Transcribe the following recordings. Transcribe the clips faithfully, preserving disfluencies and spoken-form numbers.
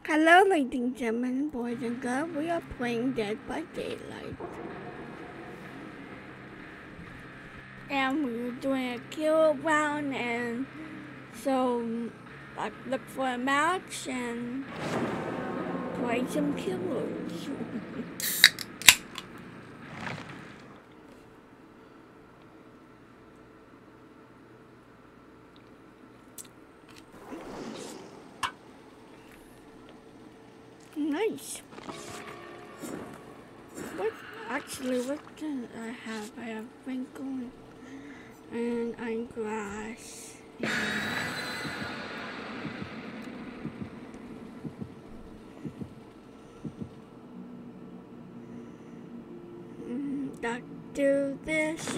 Hello, ladies and gentlemen, boys and girls. We are playing Dead by Daylight. And we were doing a kill round, and so I look for a match and play some killers. Nice. What actually? What do I have? I have wrinkle and I'm grass. And that do this.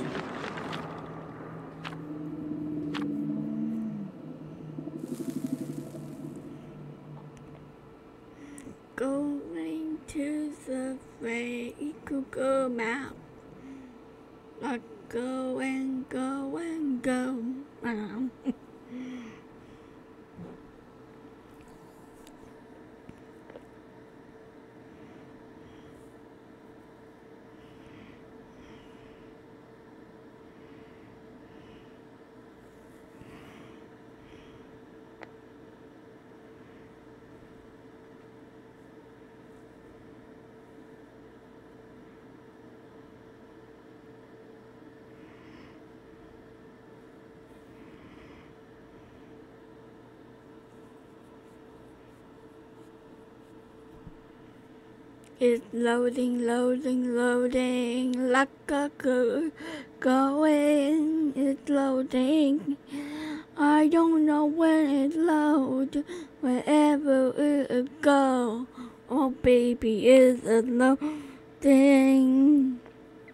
Going to the free Google map. Like go and go and go. I don't know. It's loading, loading, loading, like a good going. It's loading. I don't know when it loads, wherever it go. Oh baby, it's a loading.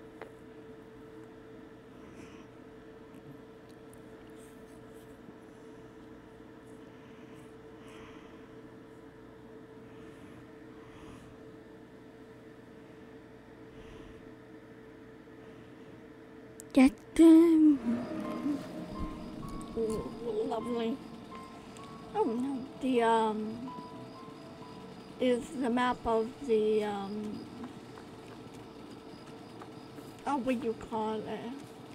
Get them. Ooh, lovely. Oh no, the um is the map of the um oh what do you call it?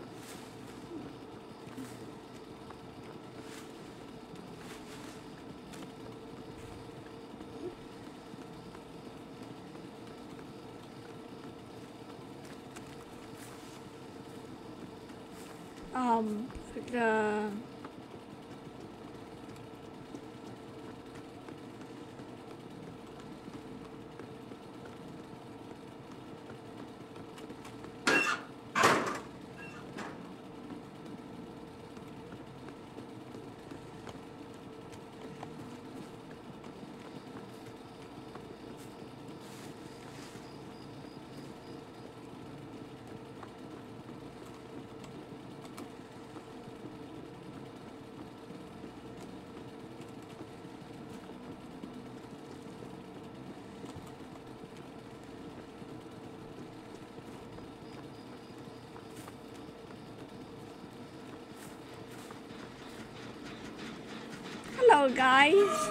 Um the hello guys.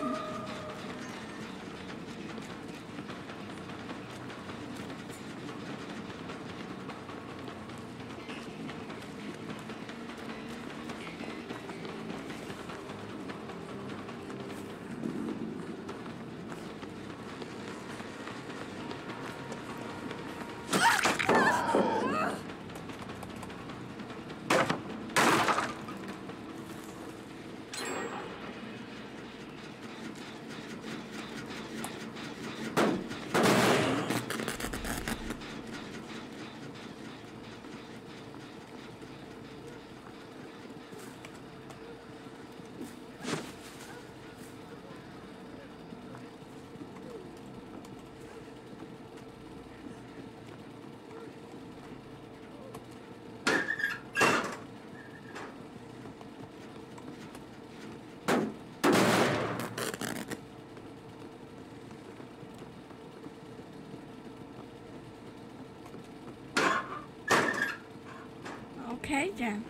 Okay then.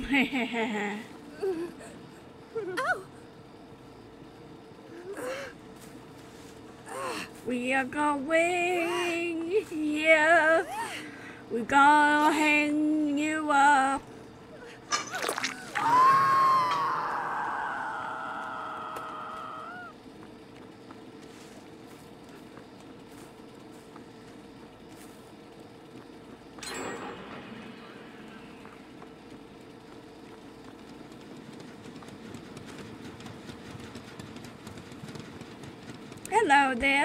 We are going here. We're gonna hang you up. Hello there.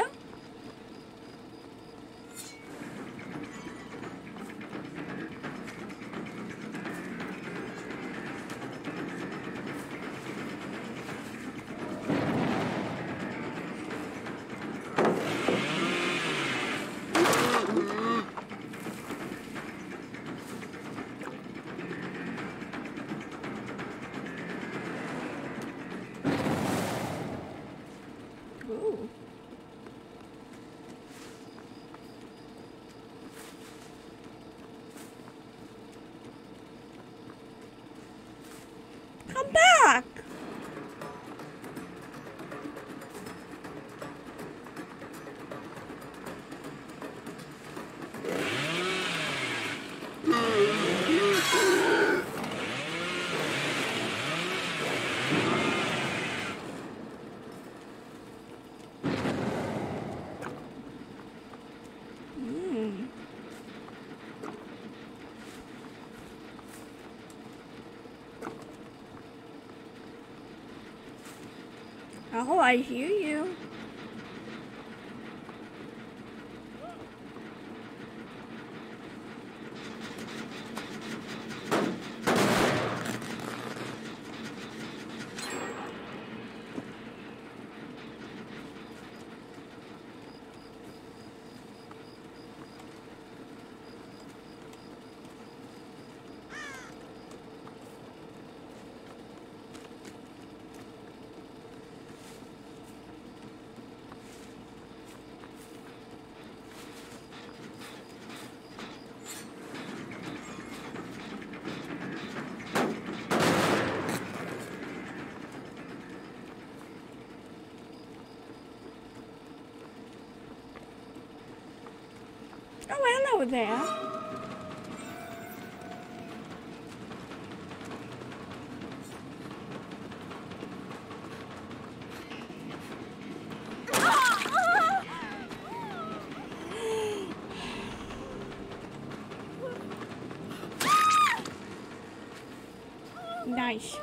Ooh. Come back. Mm. Oh, I hear you. Oh, hello there. Nice.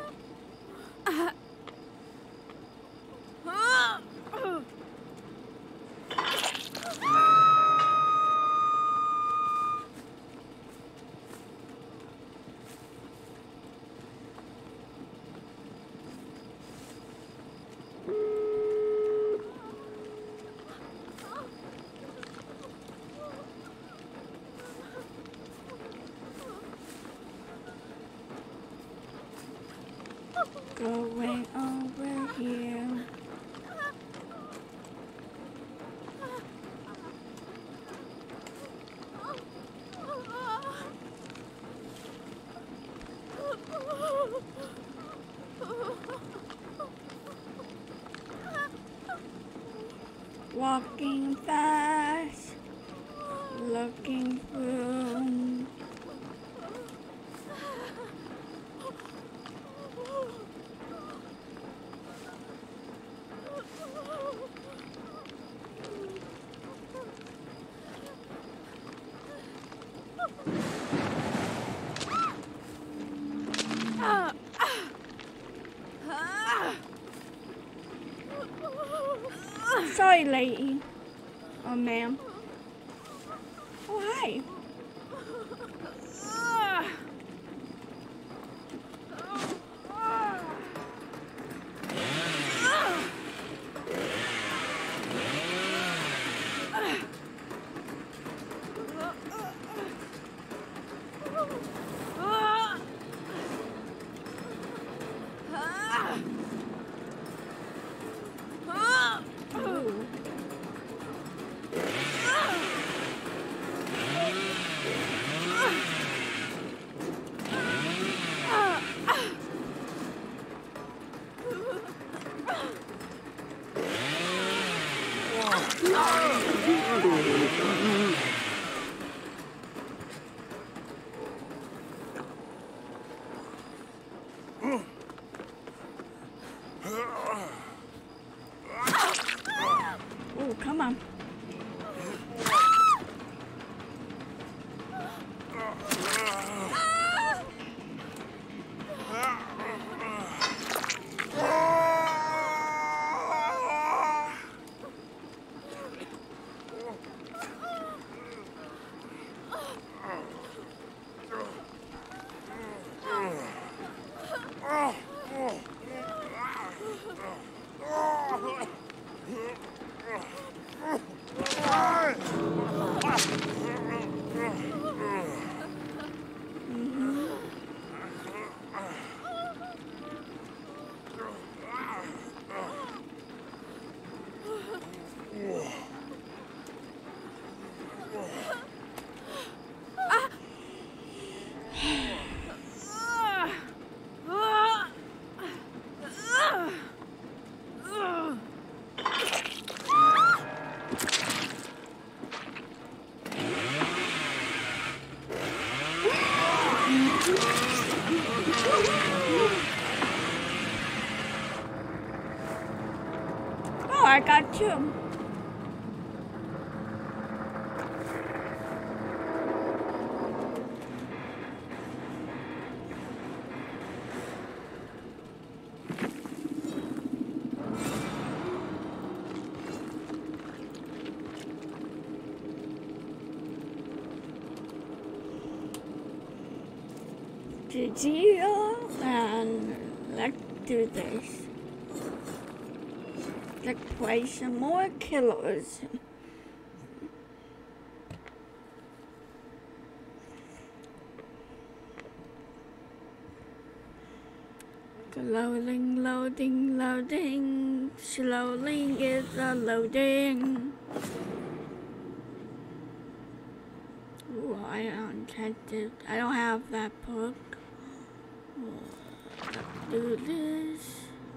Going over here. Walking fast, looking through. Sorry, lady. Oh, ma'am. Oh, hi. Ooh. Oh, come on. Oh, I got two. Deal, and let's do this. Let's play some more killers. Loading, loading, loading. Slowly is a loading. Ooh, I don't have to, I don't have that book. Let's do this.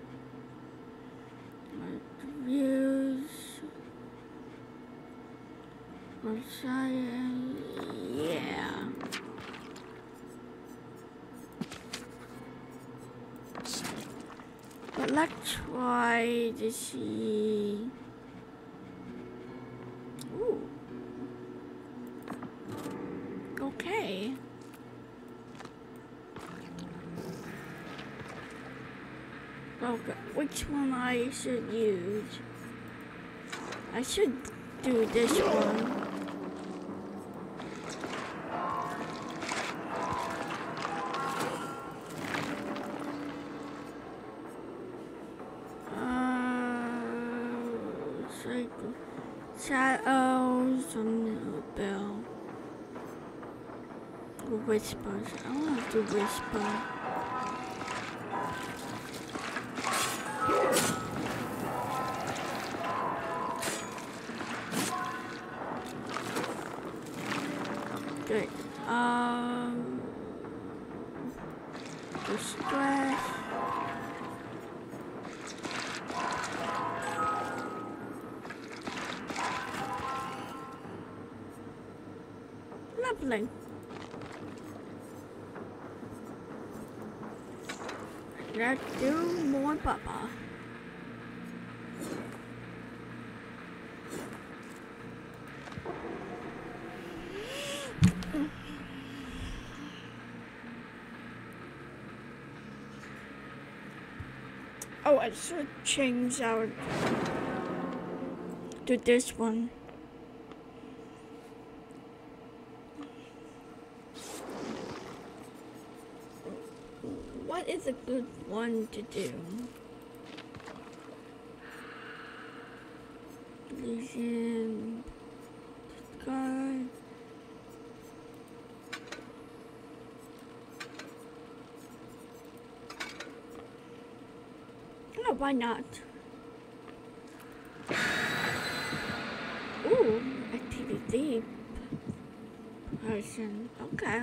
Reviews. Science. Yeah. But let's try to see. Ooh. Okay. Okay, which one I should use? I should do this one. Shadows on the bell. Or whispers. I want to whisper. Good. Um. Distress. Lovely. Let's do more Papa. Oh, I should change our to this one. What is a good one to do? Legion, guard. No, why not? Ooh, a T V D person. Okay.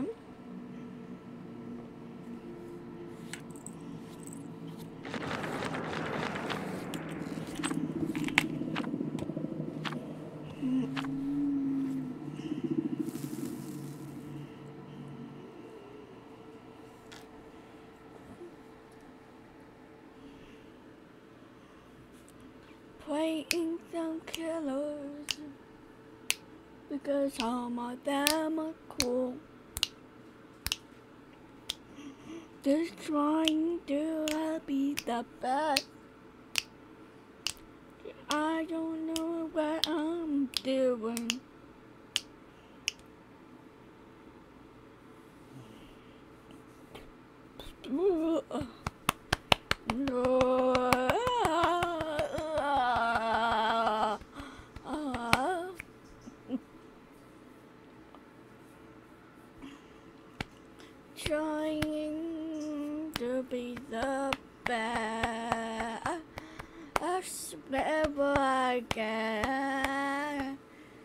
'cause some of them are cool. Just trying to be the best. I don't know what I'm doing. No. Trying to be the best wherever I can.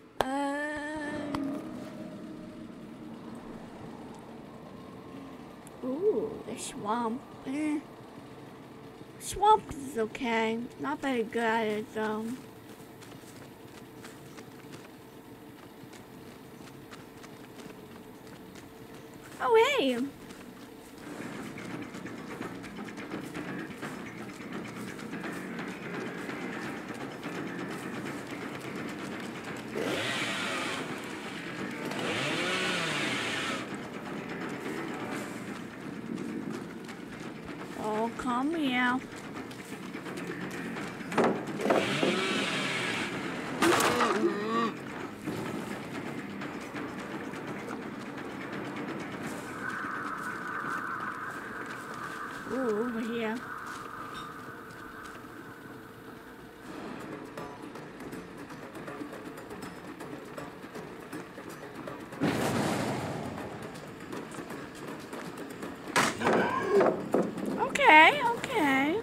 Ooh, the swamp. Eh. Swamp is okay. Not very good at it though. Oh hey! Oh, come here. Ooh, over here. Okay, okay.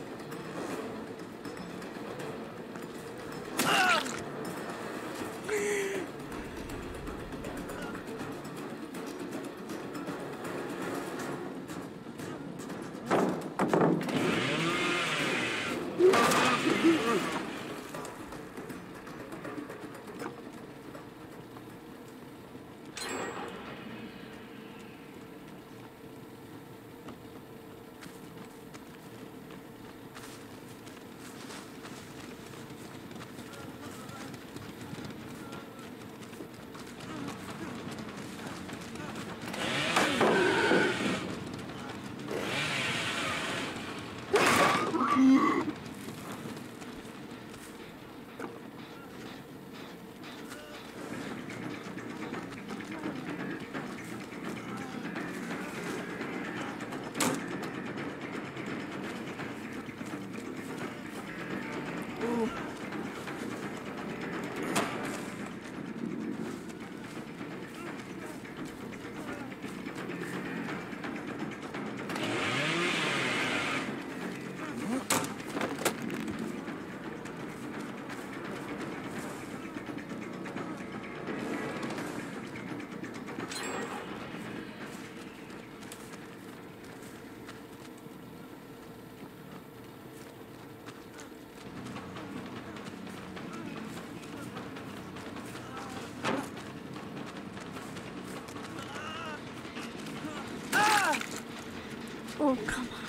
Oh, come on.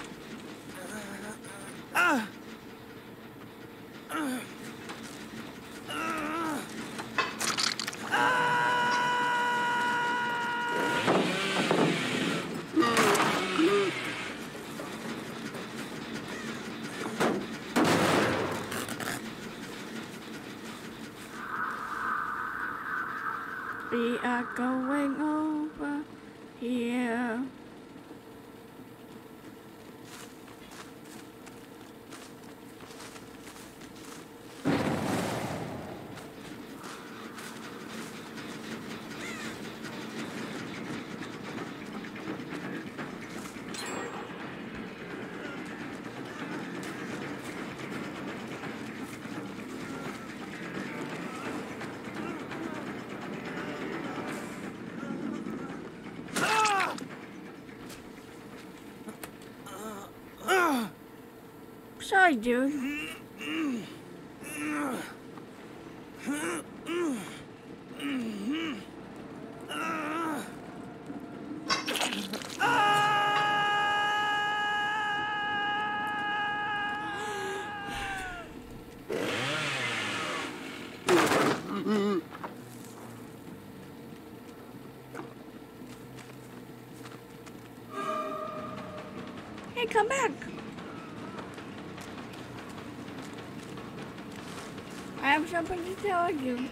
Uh, We are going over here. Sorry, dude. Hey, come back. I have something to tell you.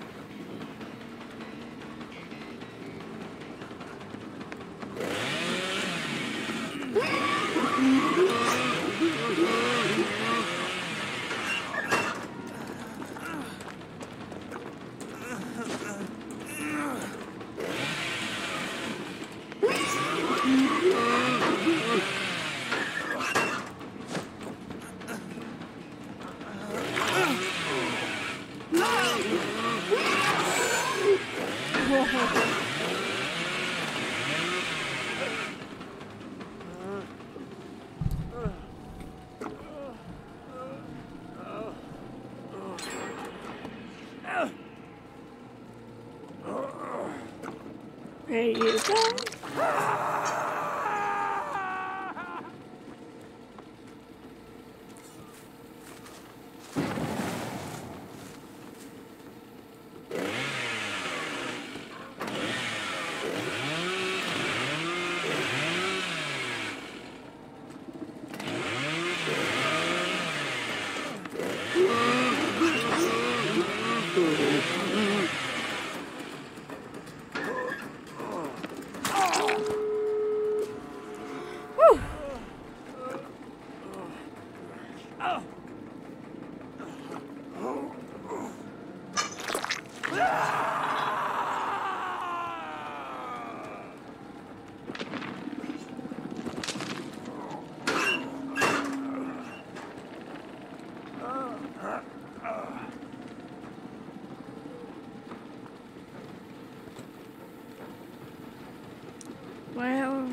There you go. Well,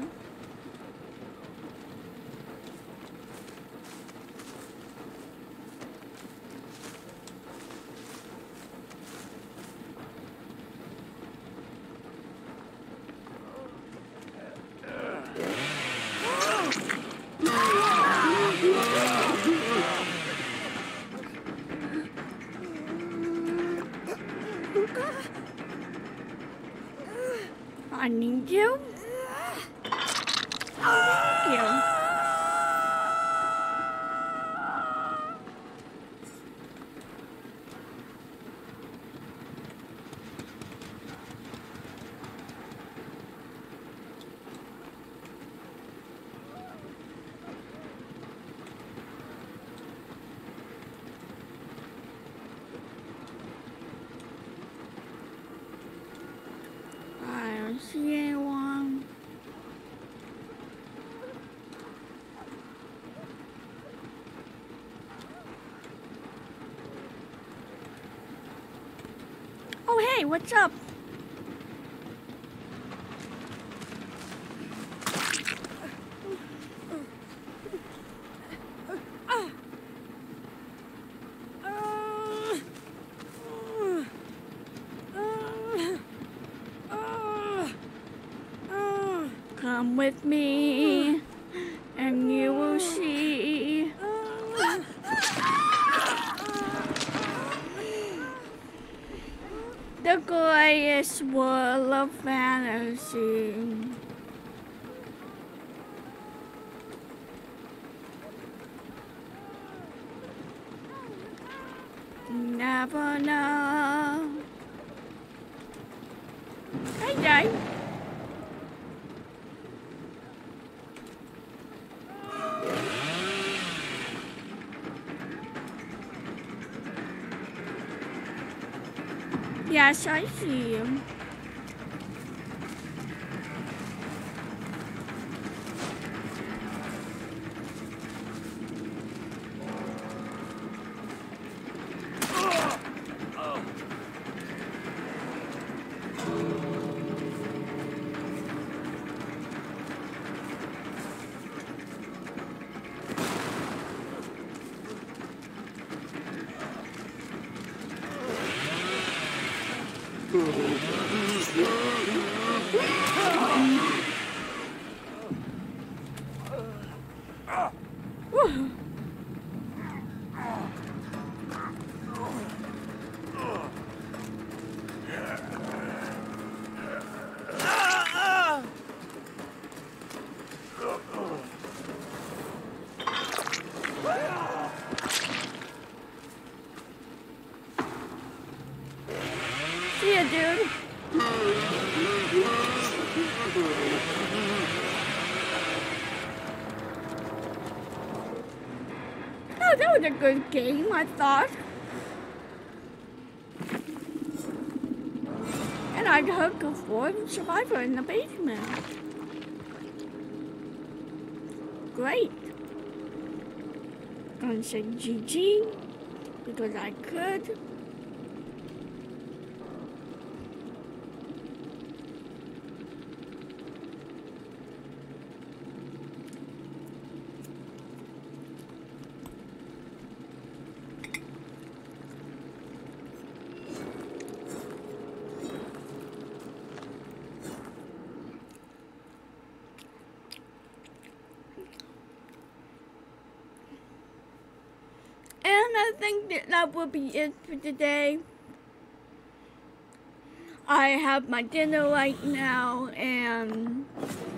I need you. Thank you. I don't see anyone. Oh, hey, what's up? Come with me, and you will see. The greatest world of fantasy. Never know. Hey, Jay. Yes, I see him. See ya, dude. Oh, that was a good game, I thought. And I'd heard before the survivor in the basement. Great. Gonna say G G because I could. I think that that will be it for today. I have my dinner right now, and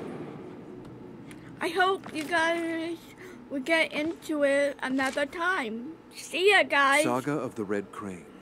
I hope you guys will get into it another time. See ya, guys. Saga of the Red Crane.